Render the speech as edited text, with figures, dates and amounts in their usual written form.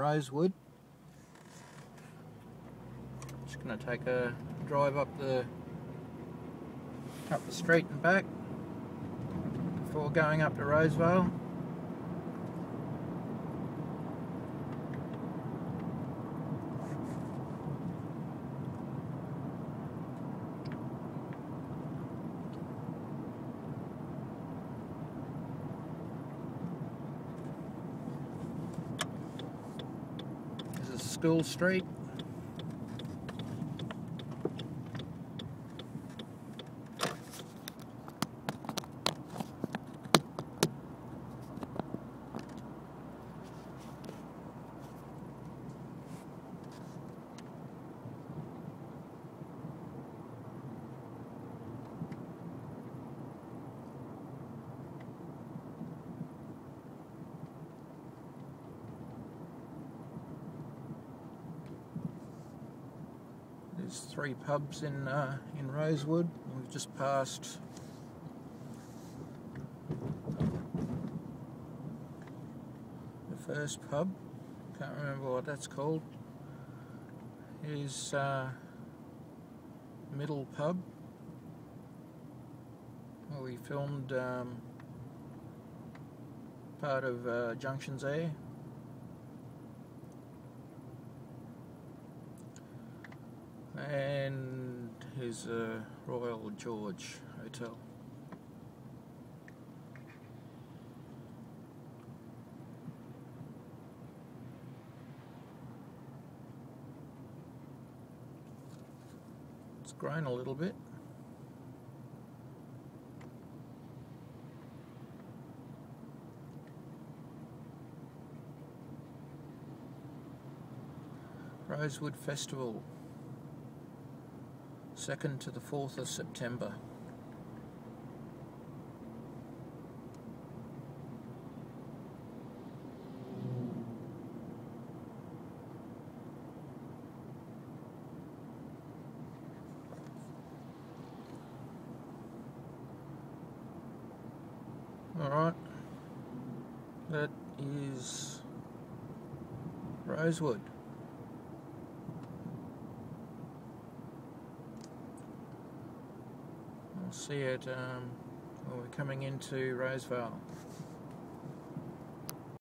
Rosewood. Just going to take a drive up the street and back before going up to Rosevale. This is School Street. There's 3 pubs in Rosewood. We've just passed the first pub. Can't remember what that's called. Here's Middle Pub, where we filmed part of Junctions Air. And here's Royal George Hotel. It's grown a little bit. Rosewood Festival, 2nd to the 4th of September. Alright, that is Rosewood. I'll see it when we're coming into Rosevale.